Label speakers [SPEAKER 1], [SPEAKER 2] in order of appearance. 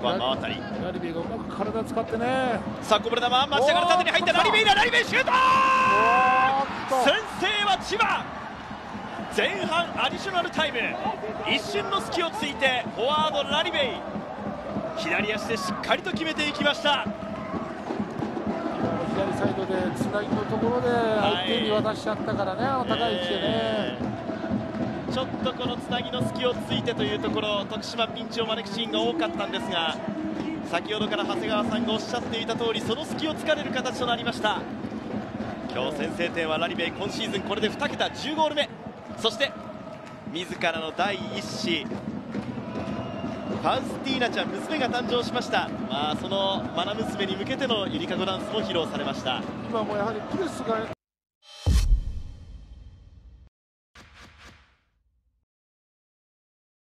[SPEAKER 1] こは真渡り。
[SPEAKER 2] ラリベイがうまく体使ってね。
[SPEAKER 1] さあこぼれ球、町田から縦に入ったラリベイだ。ラリベイシュート。先制は千葉。前半アディショナルタイム、一瞬の隙をついてフォワードラリベイ、左足でしっかりと決めていきました。
[SPEAKER 2] 左サイドでつなぎのところで相手に渡しちゃったからね、高い位置でね。
[SPEAKER 1] ちょっとこのつなぎの隙をついてというところ、徳島ピンチを招くシーンが多かったんですが、先ほどから長谷川さんがおっしゃっていた通り、その隙を突かれる形となりました。今日先制点はラリベイ、今シーズンこれで2桁10ゴール目、そして自らの第一子ファウスティーナちゃん、娘が誕生しました。その愛娘に向けてのゆりかごダンスも披露されました。
[SPEAKER 2] 今もやはりプレスが